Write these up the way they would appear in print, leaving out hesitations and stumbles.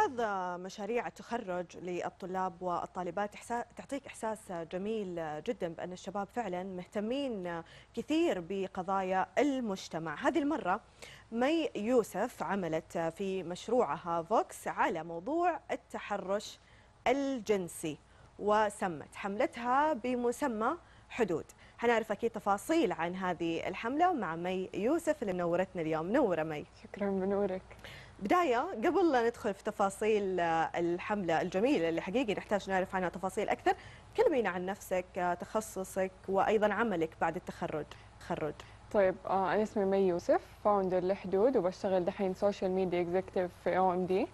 بعض مشاريع التخرج للطلاب والطالبات تعطيك إحساس جميل جدا بأن الشباب فعلا مهتمين كثير بقضايا المجتمع. هذه المرة مي يوسف عملت في مشروعها فوكس على موضوع التحرش الجنسي، وسمت حملتها بمسمى حدود. حنعرف أكيد تفاصيل عن هذه الحملة مع مي يوسف اللي منورتنا اليوم. منورة مي. شكرا، بنورك. بداية قبل لا ندخل في تفاصيل الحملة الجميلة اللي حقيقي نحتاج نعرف عنها تفاصيل أكثر، كلمينا عن نفسك، تخصصك وأيضا عملك بعد التخرج. طيب، أنا اسمي مي يوسف، فاوندر لحدود، وبشتغل دحين سوشيال ميديا اكزيكتيف في OMD.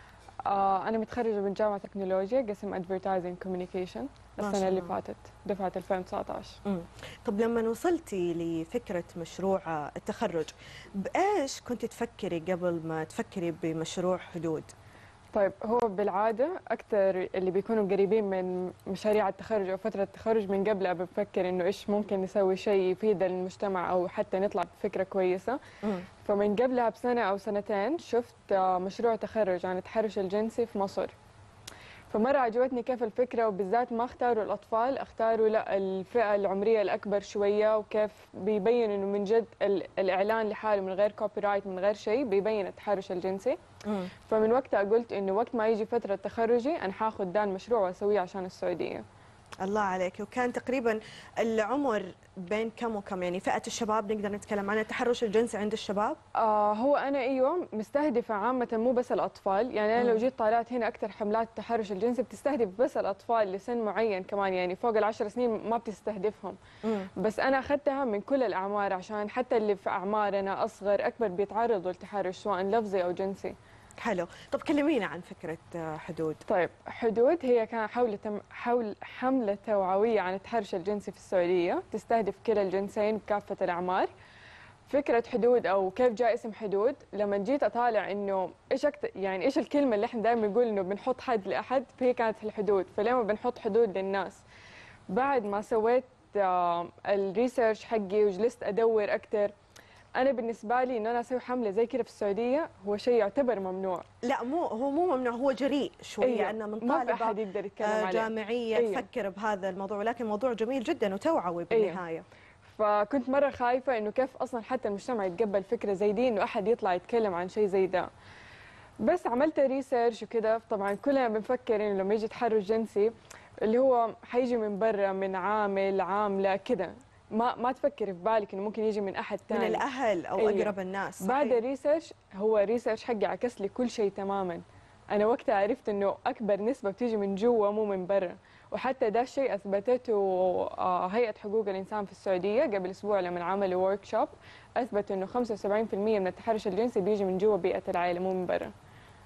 أنا متخرجة من جامعة تكنولوجيا قسم ادفرتايزنج كوميونيكيشن السنة اللي فاتت، دفعة 2019. طب لما وصلتي لفكرة مشروع التخرج، بإيش كنت تفكري قبل ما تفكري بمشروع حدود؟ طيب، هو بالعادة أكثر اللي بيكونوا قريبين من مشاريع التخرج أو فترة التخرج من قبلها بفكر إنه إيش ممكن نسوي شيء يفيد المجتمع أو حتى نطلع بفكرة كويسة. فمن قبلها بسنة أو سنتين شفت مشروع تخرج عن التحرش الجنسي في مصر، فمرة عجبتني كيف الفكرة، وبالذات ما اختاروا الأطفال، اختاروا لا الفئة العمرية الأكبر شوية، وكيف بيبين إنه من جد الإعلان لحاله من غير كوبي رايت من غير شيء بيبين التحرش الجنسي. فمن وقتها قلت إنه وقت ما يجي فترة تخرجي أنا حاخذ ده المشروع وأسويه عشان السعودية. الله عليك. وكان تقريبا العمر بين كم وكم، يعني فئة الشباب نقدر نتكلم عن التحرش الجنسي عند الشباب؟ هو أنا أيوة مستهدفة عامة، مو بس الأطفال، يعني أنا لو جيت طالعت هنا أكثر حملات التحرش الجنسي بتستهدف بس الأطفال لسن معين، كمان يعني فوق ال10 سنين ما بتستهدفهم. بس أنا أخذتها من كل الأعمار عشان حتى اللي في أعمارنا أصغر أكبر بيتعرضوا للتحرش سواء لفظي أو جنسي. حلو. طب كلمينا عن فكرة حدود. طيب، حدود هي كان حول حملة توعوية عن التحرش الجنسي في السعودية، تستهدف كلا الجنسين بكافة الأعمار. فكرة حدود أو كيف جاء اسم حدود، لما جيت أطالع إنه إيش الكلمة اللي إحنا دائما نقول إنه بنحط حد لأحد، فهي كانت الحدود، فليه ما بنحط حدود للناس؟ بعد ما سويت الريسيرش حقي وجلست أدور أكثر، أنا بالنسبة لي إن أنا أسوي حملة زي كذا في السعودية هو شيء يعتبر ممنوع. لا، هو مو ممنوع، هو جريء شوية. أيوة. أنه من ما في طالبة أحد يقدر يتكلم عليه جامعية تفكر بهذا الموضوع، ولكن موضوع جميل جدا وتوعوي بالنهاية. أيوة. فكنت مرة خايفة إنه كيف أصلا حتى المجتمع يتقبل فكرة زي دي، إنه أحد يطلع يتكلم عن شيء زي ده. بس عملت ريسيرش وكذا، طبعا كلنا بنفكر إنه لما يجي تحرش جنسي اللي هو حيجي من برا، من عامل عاملة كذا، ما تفكر في بالك إنه ممكن يجي من أحد ثاني، من الأهل أو أيوة. أقرب الناس. صحيح. بعد الريسيرش، هو الريسيرش حقي عكس لي كل شيء تماما. أنا وقتها عرفت إنه أكبر نسبة بتيجي من جوا مو من برا، وحتى ده الشيء أثبتته هيئة حقوق الإنسان في السعودية قبل أسبوع لما عملوا ورك شوب، أثبتوا إنه 75% من التحرش الجنسي بيجي من جوا بيئة العائلة مو من برا.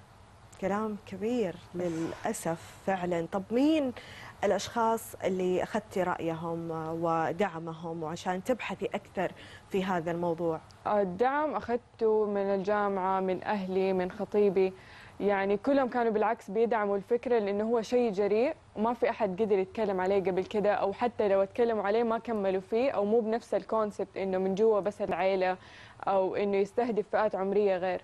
كلام كبير للأسف فعلا. طب مين الأشخاص اللي أخذتي رأيهم ودعمهم وعشان تبحثي أكثر في هذا الموضوع؟ الدعم أخذته من الجامعة، من أهلي، من خطيبي، يعني كلهم كانوا بالعكس بيدعموا الفكرة، لأنه هو شيء جريء وما في أحد قدر يتكلم عليه قبل كده، أو حتى لو اتكلموا عليه ما كملوا فيه، أو مو بنفس الكونسبت إنه من جوا بس العيلة، أو إنه يستهدف فئات عمرية غير.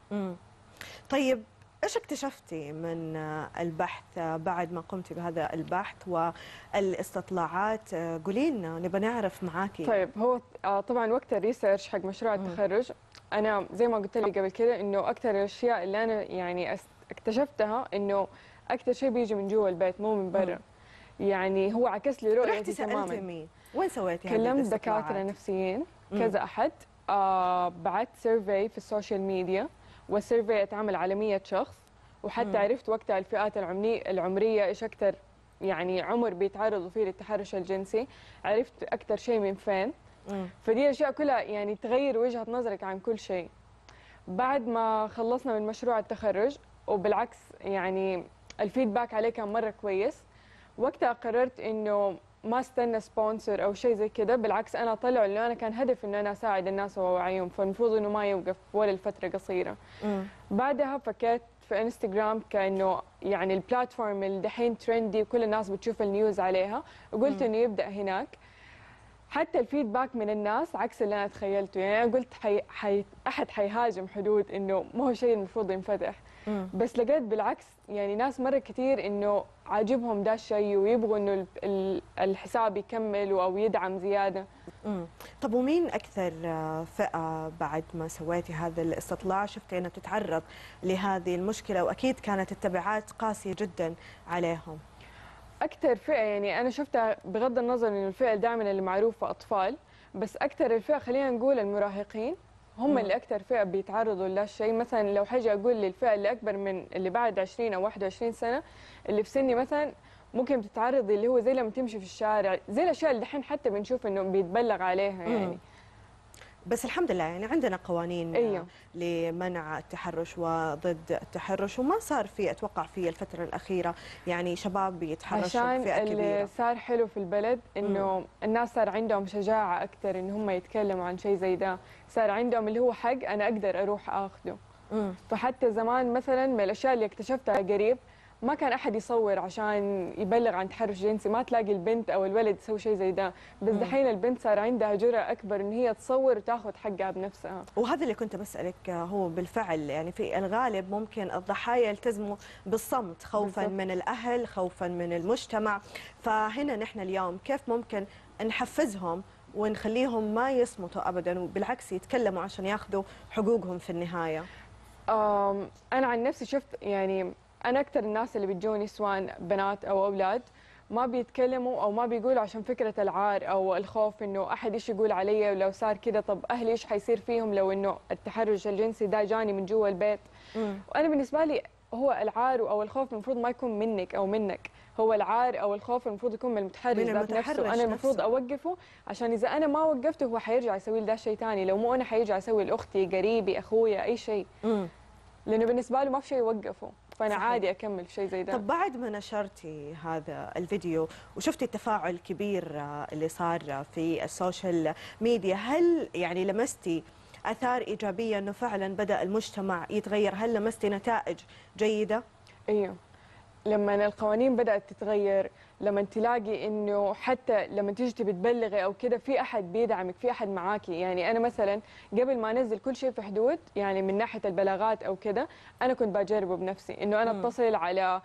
طيب، إيش اكتشفتي من البحث بعد ما قمتي بهذا البحث والاستطلاعات؟ قولي لنا، نبغى نعرف معاكي. طيب، هو طبعا وقت الريسيرش حق مشروع التخرج، أنا زي ما قلت لي قبل كده إنه أكثر الأشياء اللي أنا يعني اكتشفتها إنه أكثر شيء بيجي من جوا البيت مو من برا. يعني هو عكس لي رؤيتي تماما. رحتي سألتي مين؟ وين سويتي هذه كلمت الاستطلاعات؟ دكاترة نفسيين كذا أحد، بعت سيرفي في السوشيال ميديا، والسيرفي اتعمل على 100 شخص، وحتى عرفت وقتها الفئات العمرية إيش أكثر يعني عمر بيتعرضوا فيه للتحرش الجنسي، عرفت أكثر شيء من فين. فدي أشياء كلها يعني تغير وجهة نظرك عن كل شيء. بعد ما خلصنا من مشروع التخرج، وبالعكس يعني الفيدباك عليه كان مرة كويس، وقتها قررت إنه ما استنى سبونسر أو شيء زي كده، بالعكس أنا طلعوا إنه أنا كان هدف إنه أنا أساعد الناس وأوعيهم، فالمفروض إنه ما يوقف ولا لفترة قصيرة. بعدها فكرت في انستغرام كأنه يعني البلاتفورم اللي دحين ترندي وكل الناس بتشوف النيوز عليها، وقلت إنه يبدأ هناك. حتى الفيدباك من الناس عكس اللي أنا تخيلته، يعني أنا قلت أحد حيهاجم حدود، إنه ما هو شيء المفروض ينفتح. بس لقيت بالعكس يعني ناس مرة كثير إنه عاجبهم ده الشيء ويبغوا إنه الحساب يكمل أو يدعم زيادة. طب ومين أكثر فئة بعد ما سويتي هذا الاستطلاع شفتي أنها تتعرض لهذه المشكلة وأكيد كانت التبعات قاسية جدا عليهم؟ أكثر فئة يعني أنا شفتها بغض النظر إنه الفئة دائما اللي معروفة أطفال، بس أكثر الفئة خلينا نقول المراهقين هم اللي أكثر فئة بيتعرضوا لهالشيء. مثلا لو حاجة أقول للفئة اللي أكبر من اللي بعد 20 أو 21 سنة، اللي في سني مثلا ممكن تتعرضي اللي هو زي لما تمشي في الشارع، زي الأشياء اللي دحين حتى بنشوف إنه بيتبلغ عليها يعني. بس الحمد لله يعني عندنا قوانين أيوه. لمنع التحرش وضد التحرش، وما صار في أتوقع في الفترة الأخيرة يعني شباب بيتحرشوا عشان بفئة كبيرة. اللي صار حلو في البلد إنه الناس صار عندهم شجاعة أكثر إن هم يتكلموا عن شيء زي ده، صار عندهم اللي هو حق أنا أقدر أروح أخذه. فحتى زمان مثلا من الأشياء اللي اكتشفتها قريب ما كان أحد يصور عشان يبلغ عن تحرش جنسي، ما تلاقي البنت أو الولد يسوي شيء زي ده، بس دحين البنت صار عندها جرأة أكبر إن هي تصور وتاخذ حقها بنفسها. وهذا اللي كنت بسألك، هو بالفعل يعني في الغالب ممكن الضحايا يلتزموا بالصمت خوفا بالضبط من الأهل، خوفا من المجتمع، فهنا نحن اليوم كيف ممكن نحفزهم ونخليهم ما يصمتوا أبدا وبالعكس يتكلموا عشان ياخذوا حقوقهم في النهاية؟ أنا عن نفسي شفت يعني أنا أكثر الناس اللي بتجوني سواء بنات أو أولاد ما بيتكلموا أو ما بيقولوا عشان فكرة العار أو الخوف إنه أحد إيش يقول علي ولو صار كده، طب أهلي إيش حيصير فيهم لو إنه التحرش الجنسي ده جاني من جوا البيت. وأنا بالنسبة لي هو العار أو الخوف المفروض ما يكون منك أو منك، هو العار أو الخوف المفروض يكون من المتحرش ذات نفسه. أنا المفروض أوقفه، عشان إذا أنا ما وقفته هو حيرجع يسوي ده شيء ثاني، لو مو أنا حيرجع يسوي لأختي قريبي أخويا أي شيء. لأنه بالنسبة له ما في شيء يوقفه، فأنا صحيح عادي أكمل في شيء زي ده. طب بعد ما نشرتي هذا الفيديو وشفتي التفاعل الكبير اللي صار في السوشيال ميديا، هل يعني لمستي آثار إيجابية أنه فعلا بدأ المجتمع يتغير؟ هل لمستي نتائج جيدة؟ أيوه، لما القوانين بدأت تتغير، لما تلاقي انه حتى لما تيجي تبي تبلغي او كده في احد بيدعمك، في احد معاكي. يعني انا مثلا قبل ما انزل كل شيء في حدود يعني من ناحيه البلاغات او كده، انا كنت بجربه بنفسي انه انا اتصل على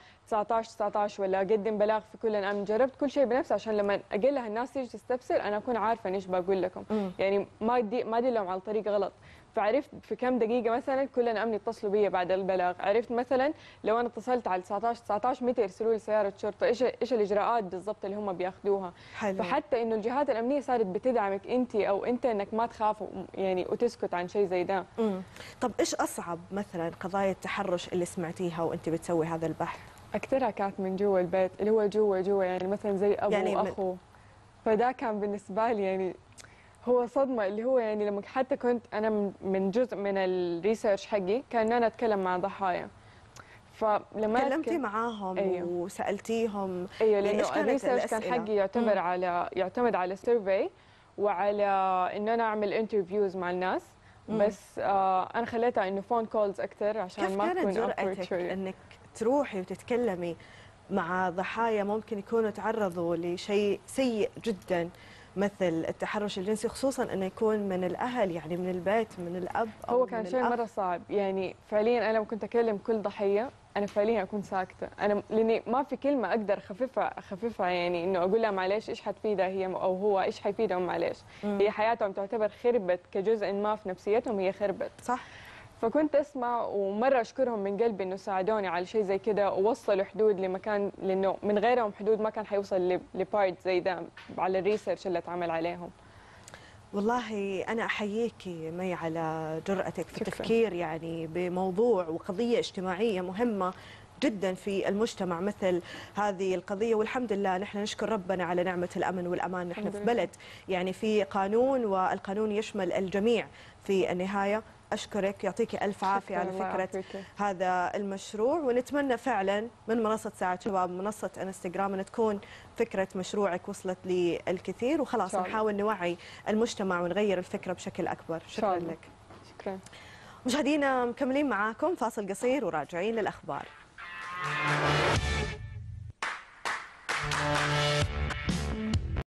19 ولا اقدم بلاغ في كل الامن، جربت كل شيء بنفسي عشان لما اقول لها الناس تيجي تستفسر انا اكون عارفه ايش بقول لكم. يعني ما ادلهم على الطريق غلط. فعرفت في كم دقيقه مثلا كل الامن يتصلوا بي بعد البلاغ، عرفت مثلا لو انا اتصلت على 19 متى يرسلوا لي سياره شرطه، ايش الاجراءات بالضبط اللي هم بياخذوها. حلو. فحتى انه الجهات الامنيه صارت بتدعمك انت او انت انك ما تخاف يعني وتسكت عن شيء زي ده. طب ايش اصعب مثلا قضايا التحرش اللي سمعتيها وانت بتسوي هذا البحث؟ اكثرها كانت من جوا البيت، اللي هو جوا يعني مثلا زي ابو يعني واخو. فده كان بالنسبه لي يعني هو صدمه، اللي هو يعني لما حتى كنت انا من جزء من الريسيرش حقي كان انا اتكلم مع ضحايا، فلما تكلمتي معاهم أيوه. وسالتيهم؟ ايوه، لانه الريسيرش كان حقي يعتمد على سيرفي وعلى انه انا اعمل انترفيوز مع الناس. بس انا خليتها انه فون كولز اكثر عشان ما تكون جرأتك انك تروحي وتتكلمي مع ضحايا ممكن يكونوا تعرضوا لشيء سيء جدا مثل التحرش الجنسي، خصوصا انه يكون من الاهل يعني من البيت من الاب او هو كان شيء مره صعب. يعني فعليا انا لما كنت اكلم كل ضحيه انا فعليا اكون ساكته، انا لاني ما في كلمه اقدر اخففها يعني انه اقول لها معلش ايش حتفيدها هي او هو ايش حيفيدهم معلش. هي حياتهم تعتبر خربت كجزء ما في نفسيتهم، هي خربت صح. فكنت اسمع ومره اشكرهم من قلبي انه ساعدوني على شيء زي كده ووصلوا حدود لمكان، لانه من غيرهم حدود ما كان حيوصل لبارت زي ده على الريسيرش اللي اتعمل عليهم. والله أنا أحييكي مي على جرأتك في التفكير يعني بموضوع وقضية اجتماعية مهمة جدا في المجتمع مثل هذه القضية، والحمد لله نحن نشكر ربنا على نعمة الأمن والأمان. نحن في بلد يعني في قانون والقانون يشمل الجميع في النهاية. أشكرك، يعطيك ألف عافية على فكرة هذا المشروع، ونتمنى فعلا من منصة ساعة شباب منصة انستغرام أن تكون فكرة مشروعك وصلت للكثير وخلاص نحاول نوعي المجتمع ونغير الفكرة بشكل أكبر. شكرا لك. شكرا. مشاهدينا مكملين معاكم فاصل قصير وراجعين للأخبار.